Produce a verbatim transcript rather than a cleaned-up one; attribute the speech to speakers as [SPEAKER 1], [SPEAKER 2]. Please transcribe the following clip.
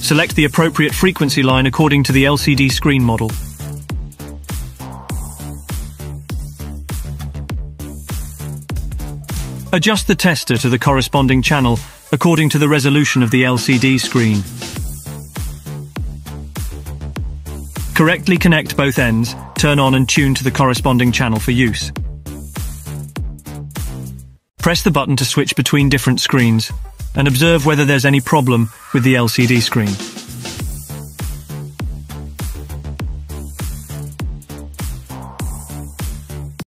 [SPEAKER 1] Select the appropriate frequency line according to the L C D screen model. Adjust the tester to the corresponding channel according to the resolution of the L C D screen. Correctly connect both ends, turn on and tune to the corresponding channel for use. Press the button to switch between different screens and observe whether there's any problem with the L C D screen.